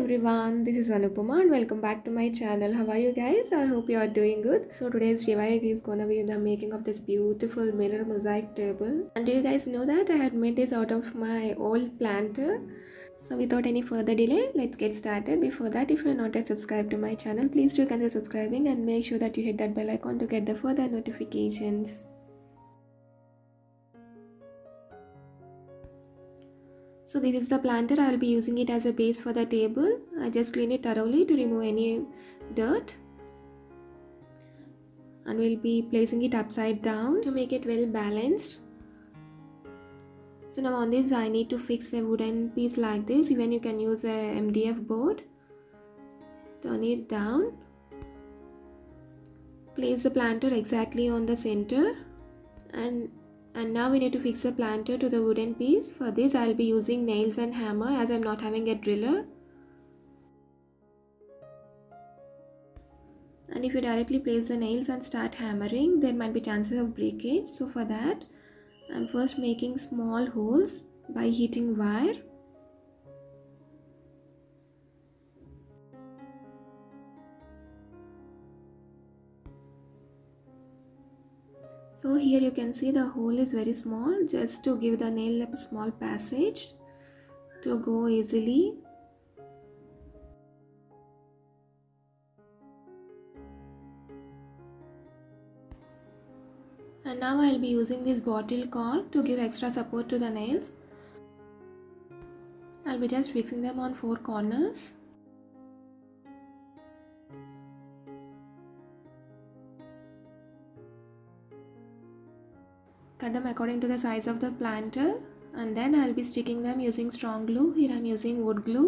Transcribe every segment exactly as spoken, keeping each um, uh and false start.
everyone, this is Anupama and welcome back to my channel. How are you guys? I hope you are doing good. So today's Shivayag is gonna be the making of this beautiful mirror mosaic table. And do you guys know that I had made this out of my old planter? So without any further delay, let's get started. Before that, if you are not yet subscribed to my channel, please do consider subscribing and make sure that you hit that bell icon to get the further notifications. So this is the planter. I will be using it as a base for the table. I just clean it thoroughly to remove any dirt. And we'll be placing it upside down to make it well balanced. So now on this I need to fix a wooden piece like this. Even you can use a M D F board. Turn it down. Place the planter exactly on the center. And And now we need to fix the planter to the wooden piece. For this I will be using nails and hammer as I am not having a driller. And if you directly place the nails and start hammering, there might be chances of breakage. So for that I am first making small holes by heating wire. So here you can see the hole is very small, just to give the nail a small passage to go easily. And now I will be using this bottle cork to give extra support to the nails. I will be just fixing them on four corners. Cut them according to the size of the planter, and then I'll be sticking them using strong glue. Here I'm using wood glue.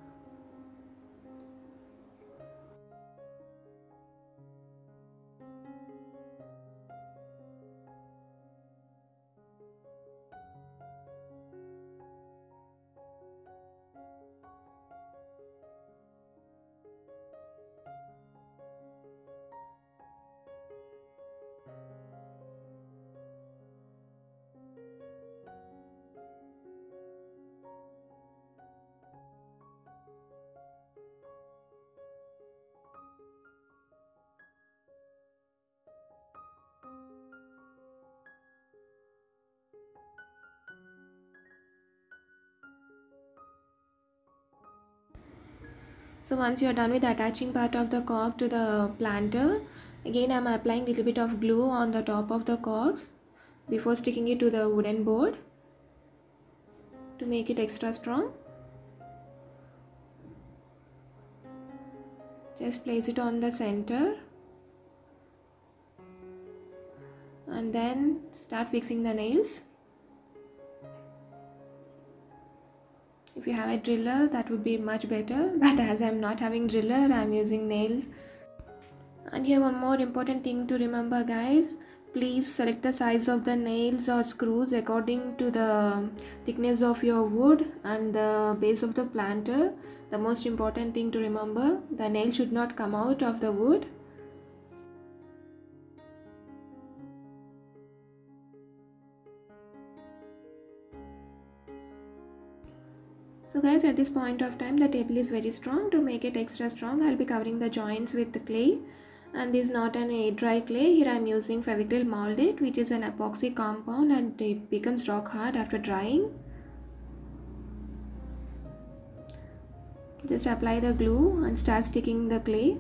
So once you are done with the attaching part of the cork to the planter, again I am applying a little bit of glue on the top of the cork before sticking it to the wooden board to make it extra strong. Just place it on the center and then start fixing the nails. If you have a driller, that would be much better, but as I am not having driller, I am using nails. And here one more important thing to remember guys, please select the size of the nails or screws according to the thickness of your wood and the base of the planter. The most important thing to remember, the nail should not come out of the wood. So guys, at this point of time the table is very strong. To make it extra strong, I will be covering the joints with the clay, and this is not an air dry clay. Here I am using Fevicryl Molded, which is an epoxy compound and it becomes rock hard after drying. Just apply the glue and start sticking the clay.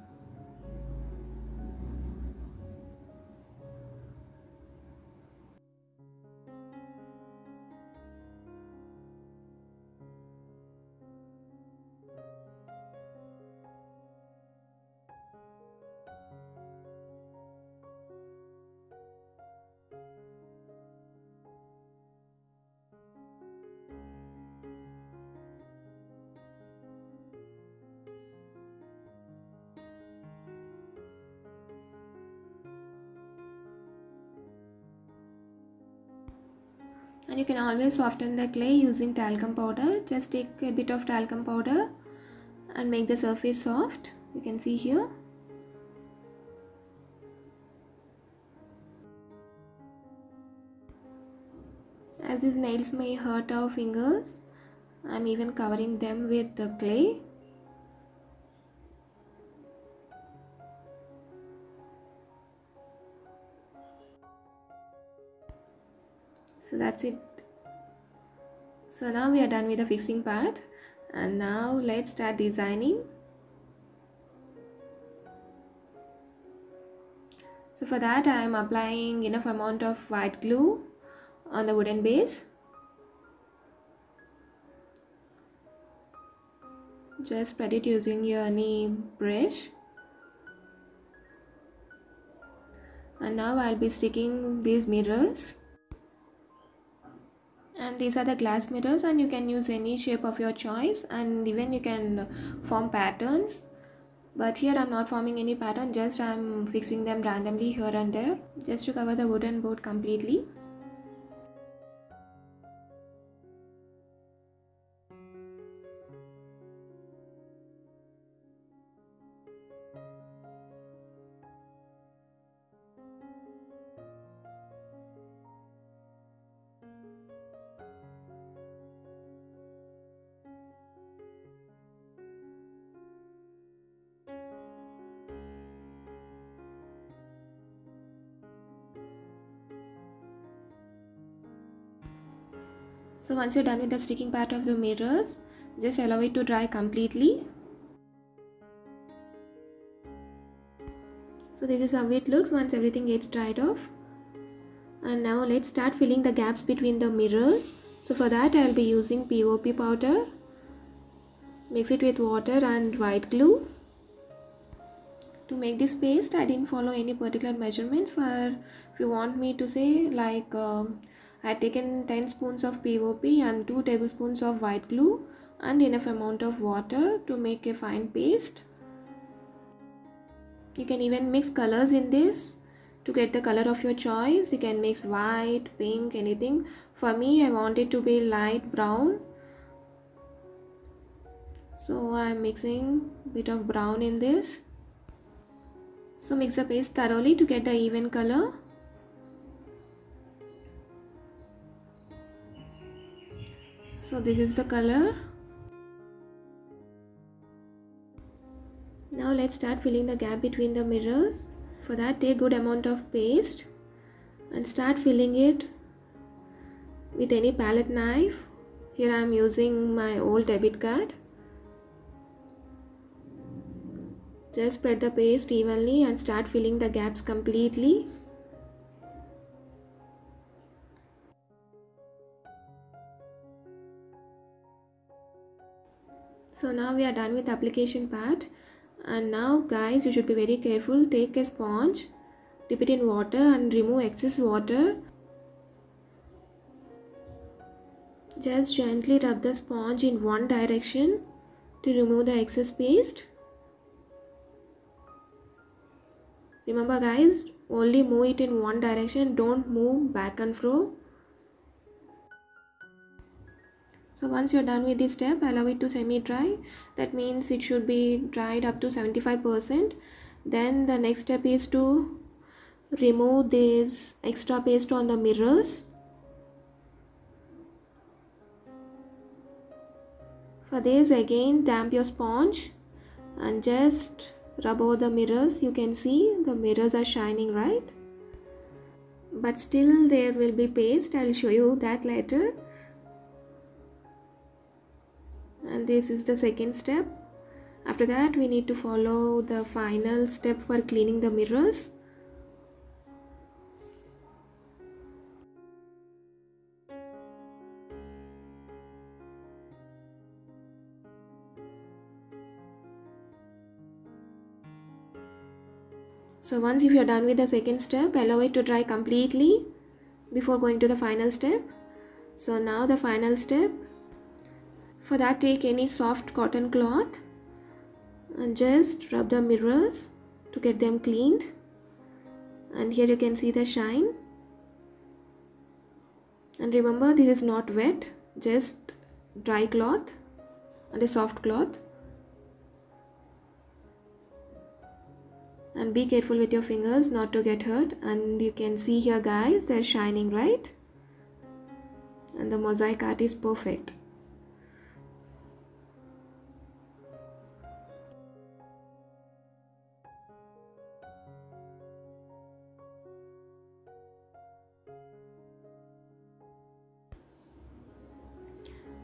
And you can always soften the clay using talcum powder. Just take a bit of talcum powder and make the surface soft. You can see here. As these nails may hurt our fingers, I'm even covering them with the clay So that's it. So now we are done with the fixing part, and now let's start designing. So for that I am applying enough amount of white glue on the wooden base. Just spread it using your any brush. And now I'll be sticking these mirrors. And these are the glass mirrors, and you can use any shape of your choice, and even you can form patterns. But here I'm not forming any pattern, just I'm fixing them randomly here and there, just to cover the wooden board completely. So once you're done with the sticking part of the mirrors, just allow it to dry completely. So this is how it looks once everything gets dried off. And now let's start filling the gaps between the mirrors. So for that I'll be using P O P powder. Mix it with water and white glue. To make this paste, I didn't follow any particular measurements. For if you want me to say, like um, I had taken ten spoons of P O P and two tablespoons of white glue and enough amount of water to make a fine paste. You can even mix colors in this to get the color of your choice. You can mix white, pink, anything. For me, I want it to be light brown, so I'm mixing a bit of brown in this. So mix the paste thoroughly to get the even color. So this is the color. Now let's start filling the gap between the mirrors. For that, take good amount of paste and start filling it with any palette knife. Here I am using my old debit card. Just spread the paste evenly and start filling the gaps completely. So now we are done with the application part. And now guys, you should be very careful. Take a sponge, dip it in water and remove excess water. Just gently rub the sponge in one direction to remove the excess paste. Remember guys, only move it in one direction, don't move back and fro. So once you're done with this step, allow it to semi-dry. That means it should be dried up to seventy-five percent. Then the next step is to remove this extra paste on the mirrors. For this, again damp your sponge and just rub over the mirrors. You can see the mirrors are shining, right? But still there will be paste. I will show you that later. And this is the second step. After that, we need to follow the final step for cleaning the mirrors. So once if you are done with the second step, allow it to dry completely before going to the final step. So now the final step. For that, take any soft cotton cloth and just rub the mirrors to get them cleaned. And here you can see the shine. And remember, this is not wet, just dry cloth and a soft cloth. And be careful with your fingers not to get hurt. And you can see here guys, they're shining, right? And the mosaic art is perfect.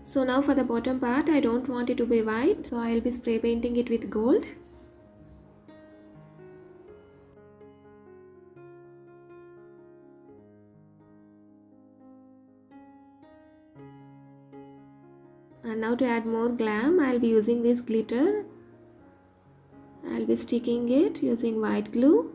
So now for the bottom part, I don't want it to be white, so I'll be spray painting it with gold. And now to add more glam, I'll be using this glitter. I'll be sticking it using white glue.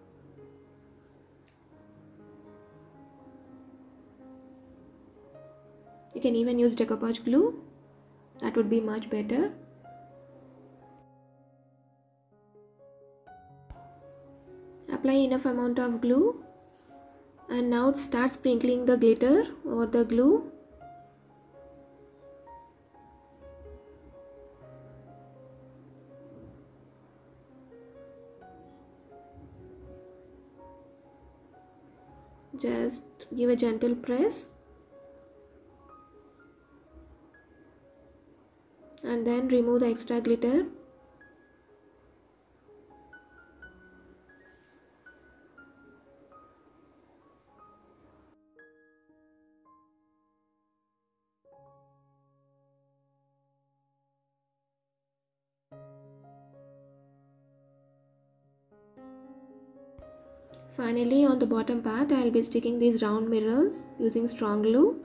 You can even use decoupage glue. That would be much better. Apply enough amount of glue. And now start sprinkling the glitter over the glue. Just give a gentle press. And then remove the extra glitter. Finally, on the bottom part, I will be sticking these round mirrors using strong glue.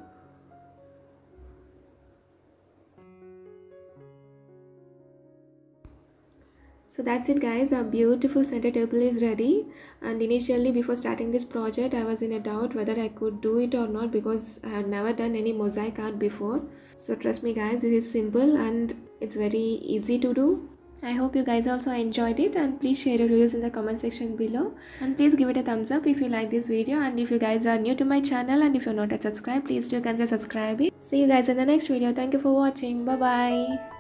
So that's it guys, our beautiful center table is ready. And initially before starting this project, I was in a doubt whether I could do it or not because I have never done any mosaic art before. So trust me guys, it is simple and it's very easy to do. I hope you guys also enjoyed it, and please share your views in the comment section below, and please give it a thumbs up if you like this video. And if you guys are new to my channel and if you're not yet subscribed, please do consider subscribing. See you guys in the next video. Thank you for watching. Bye bye.